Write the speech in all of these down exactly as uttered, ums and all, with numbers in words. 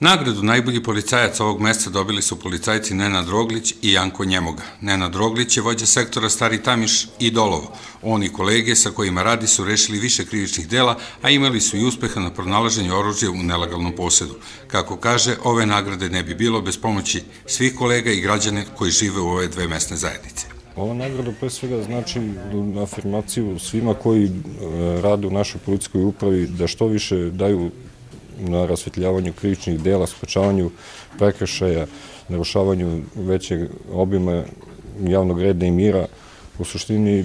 Nagradu najbolji policajac ovog meseca dobili su policajci Nenad Roglić i Janko Njemoga. Nenad Roglić je vođa sektora Stari Tamiš i Dolovo. Oni kolege sa kojima radi su rešili više krivičnih dela, a imali su i uspeha na pronalaženju oružja u nelegalnom posedu. Kako kaže, ove nagrade ne bi bilo bez pomoći svih kolega i građane koji žive u ove dve mesne zajednice. Ova nagrada pre svega znači afirmaciju svima koji rade u našoj policijskoj upravi da što više daju na rasvetljavanju krivičnih dela, sprečavanju prekršaja, narušavanju većeg obima javnog reda i mira. U suštini,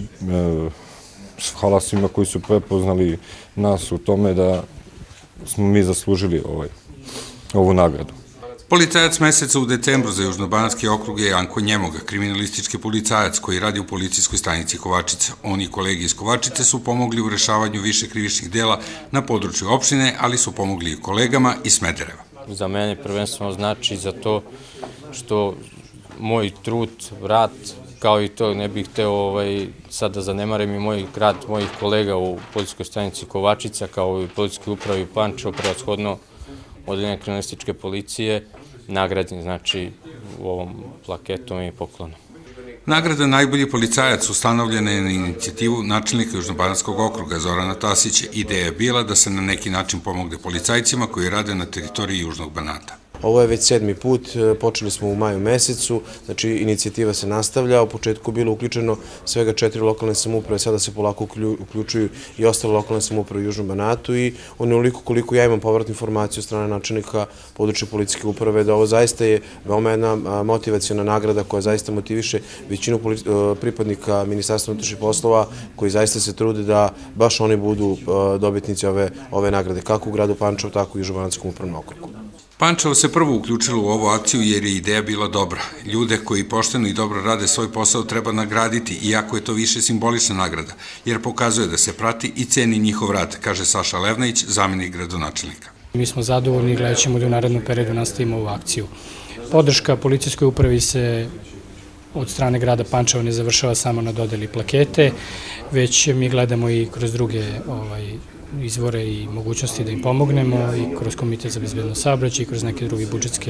hvala svima koji su prepoznali nas u tome da smo mi zaslužili ovu nagradu. Policajac meseca u decembru za Južnobanatski okrug je Janko Njemoga, kriminalistički policajac koji radi u policijskoj stanici Kovačica. Oni i kolegi iz Kovačice su pomogli u rešavanju više krivičnih dela na području opštine, ali su pomogli i kolegama iz Smedereva. Za mene prvenstveno znači za to što moj trud, rad, kao i to ne bih hteo sad da zanemarim i moj rad mojih kolega u policijskoj stanici Kovačica, kao i u policijskoj upravi Pančevo, prevashodno odeljenja kriminalističke policije, nagrađen, znači, u ovom plaketom i poklonom. Nagrada najbolji policajac ustanovljena je na inicijativu načelnika Južnobanatskog okruga Zorana Tasića. Ideja je bila da se na neki način pomogne policajcima koji rade na teritoriji Južnog Banata. Ovo je već sedmi put, počeli smo u maju mesecu, znači inicijativa se nastavlja, u početku bilo uključeno svega četiri lokalne samouprave, sada se polako uključuju i ostale lokalne samouprave u Južnom Banatu i onoliko koliko ja imam povratnu informaciju od strane načelnika područja policijske uprave, da ovo zaista je veoma jedna motivaciona nagrada koja zaista motiviše većinu pripadnika Ministarstva unutrašnjih poslova koji zaista se trude da baš oni budu dobitnici ove nagrade, kako u gradu Pančevu, tako i u Južnobanatskom upravnom okrugu. Pančevo se prvo uključilo u ovu akciju jer je ideja bila dobra. Ljude koji pošteno i dobro rade svoj posao treba nagraditi, iako je to više simbolična nagrada, jer pokazuje da se prati i ceni njihov rad, kaže Saša Levnajić, zamenik gradonačelnika. Mi smo zadovoljni i gledat ćemo da u narednom periodu nastavimo ovu akciju. Podrška policijskoj upravi se od strane grada Pančeva ne završava samo na dodeli plakete, već mi gledamo i kroz druge izvore i mogućnosti da im pomognemo i kroz Komitet za bezbedno saobraćaj i kroz neke druge budžetske,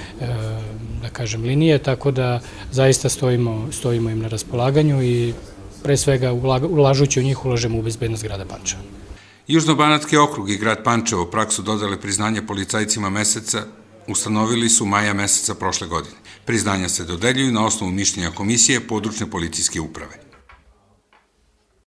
da kažem, linije, tako da zaista stojimo im na raspolaganju i pre svega ulažući u njih ulažemo u bezbednost grada Pančeva. Južnobanatski okrug i grad Pančevo praksu dodale priznanja policajcima meseca ustanovili su maja meseca prošle godine. Priznanja se dodeljuju na osnovu mišljenja Komisije područne policijske uprave.